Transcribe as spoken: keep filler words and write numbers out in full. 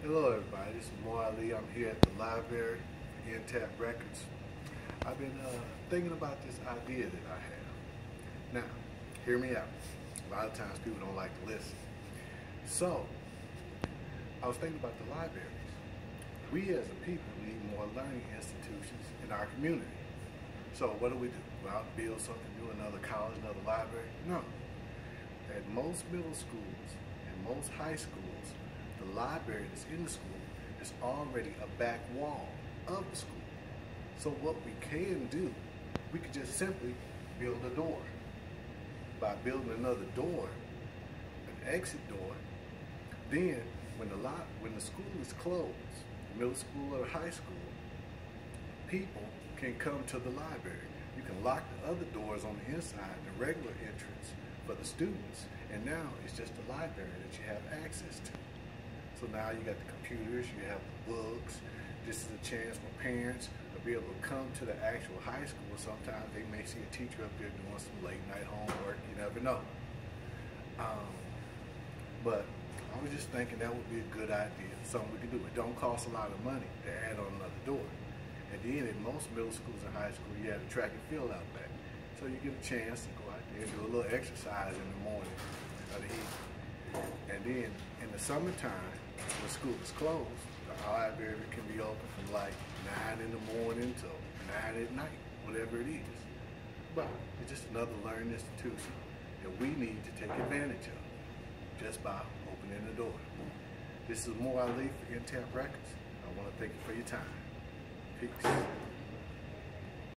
Hello everybody, this is Moor Learning. I'm here at the library for N T A P Records. I've been uh, thinking about this idea that I have. Now, hear me out. A lot of times people don't like to listen. So, I was thinking about the libraries. We as a people need more learning institutions in our community. So what do we do? Go out and build something new, another college, another library? No. At most middle schools and most high schools, the library that's in the school is already a back wall of the school. So what we can do, we could just simply build a door. By building another door, an exit door, then when the lot, when the school is closed, middle school or high school, people can come to the library. You can lock the other doors on the inside, the regular entrance for the students, and now it's just the library that you have access to. So now you got the computers, you have the books. This is a chance for parents to be able to come to the actual high school. Sometimes they may see a teacher up there doing some late night homework, you never know. Um, but I was just thinking that would be a good idea, something we could do. It don't cost a lot of money to add on another door. And then in most middle schools and high school, you have a track and field out back. So you get a chance to go out there and do a little exercise in the morning or the evening. And then in the summertime, when school is closed, the library can be open from like nine in the morning till nine at night, whatever it is. But it's just another learning institution that we need to take advantage of just by opening the door. This is Moor Learning for N T A P Records. I want to thank you for your time. Peace.